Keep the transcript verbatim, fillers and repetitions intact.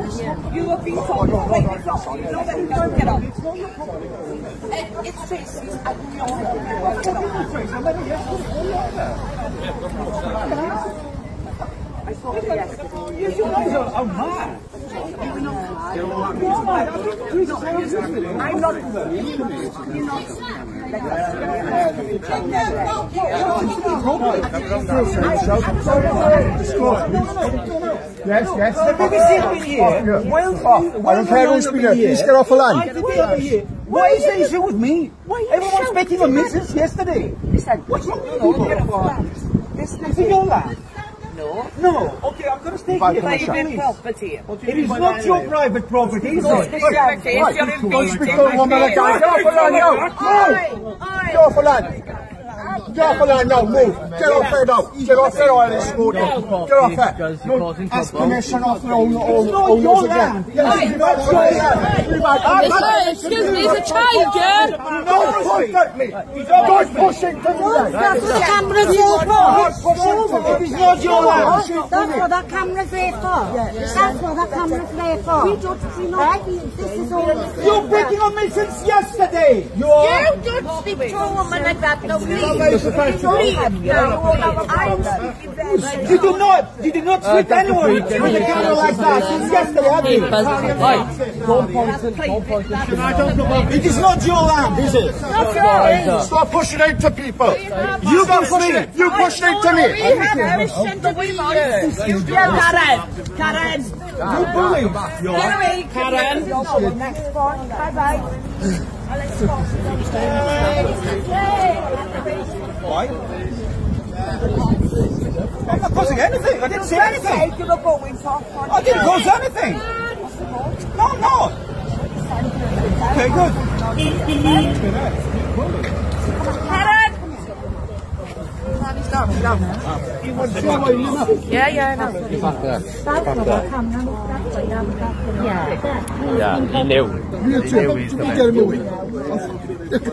You have been told to play this off. You know that you don't get up. And it's Tracy's and we all I saw it yesterday. You guys are mad. I'm not. You're not. Yes, yes. The B B C have been here. Wales, I don't care who's been here. Please get off the land. What is the issue with me? Everyone's betting on me since yesterday. Listen. What's wrong with you? Listen. Is it your land? No. No. Okay, I'm going to stay here. Private property. It is not your private property, is No, it? it's your face. You're in Don't speak to a woman like that. Get off the land now. Get off the land. Get off the land now. Move. Get off there now. Get off there while it's smooth. Get off there. Ask permission off the owners again. Excuse me, it's a child, girl. Don't push at me. Don't push into me. That's what the camera's there for. It is not your land. That's what that camera's there for. That's what that camera's there for. We don't, right? This is all. You're betting on me since yesterday. You don't speak to a woman like that, no, please. Please. You do not, you do not treat anyone with a camera like that since yesterday, have you? Don't point it. Don't point it. It is not your land, is it? Stop pushing into people. You go push it. You push it to me. We have permission to be here. You Karen. Karen. You bully. Karen. Karen. Next one. Bye bye. Why? I'm not causing anything. I didn't say anything. I didn't cause anything. No, I'm not. Okay, good. Karen. Yeah, yeah, I know. Yeah, he knew. You too. Get him away.